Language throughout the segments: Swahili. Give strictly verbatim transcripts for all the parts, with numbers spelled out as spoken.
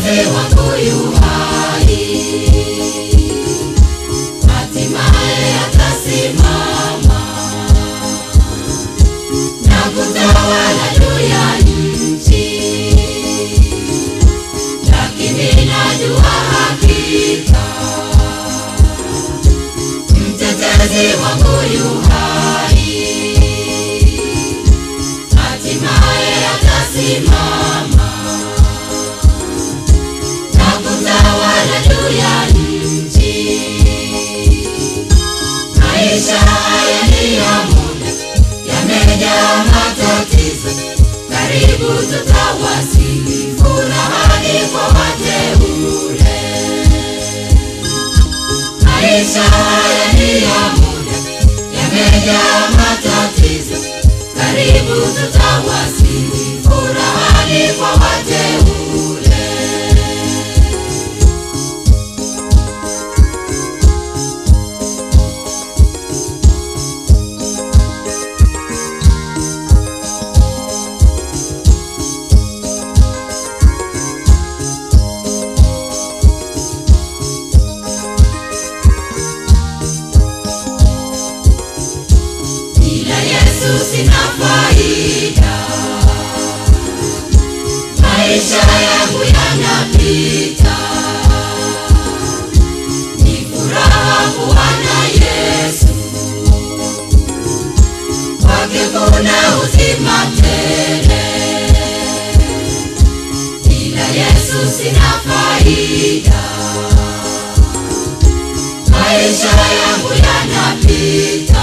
mtetezi wangu yu hai, hatimaye atasimama na kutawala juu ya nchi. Lakini najua hakika mtetezi wangu yu hai, hatimaye atasimama na kutawala juu ya nchi. Maisha haya ni ya muda, yamejaa matatizo, karibu tutawasili furahani kwa wateule. Maisha haya ni ya muda, yamejaa matatizo, karibu tutawasili furahani kwa wateule. Sina faida, maisha yangu yanapita. Ni furaha kuwa na Yesu, kwake kuna uzima tele. Bila Yesu sina faida, maisha yangu yanapita.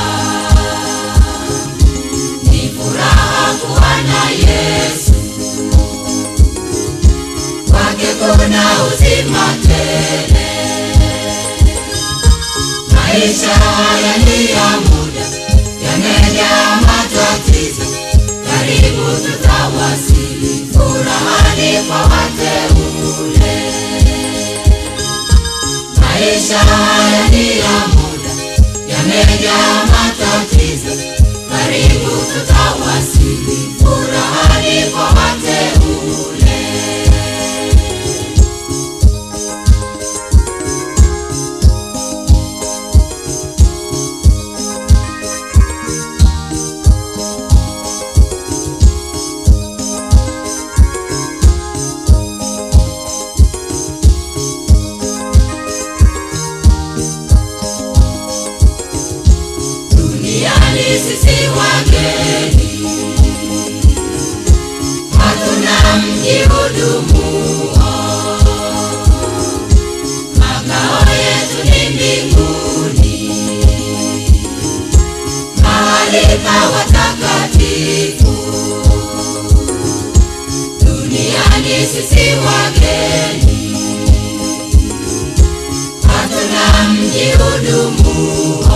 Yesu, kwake kuna uzima tele. Maisha haya ni ya muda, yamejaa matatizo, karibu tutawasili furahani kwa wateule. Maisha haya ni ya muda, yamejaa matatizo, karibu tutawasili furahani kwa wateule. Duniani sisi wageni, hatuna mji hudumuo. Makao yetu ni mbinguni, mahali pa watakatifu. Duniani sisi wageni, hatuna mji hudumuo.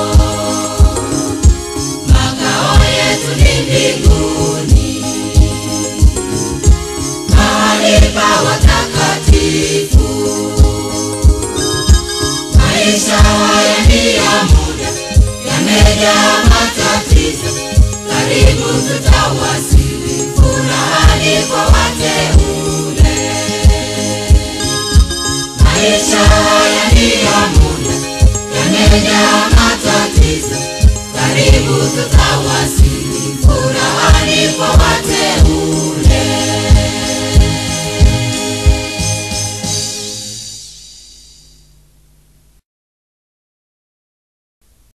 Mbinguni, mahali pa watakatifu. Maisha haya ni ya muda, yamejaa matatizo, karibu tutawasili furahani kwa wateule. Maisha haya ni ya muda, yamejaa matatizo, karibu tutawasili furahani kwa wateule.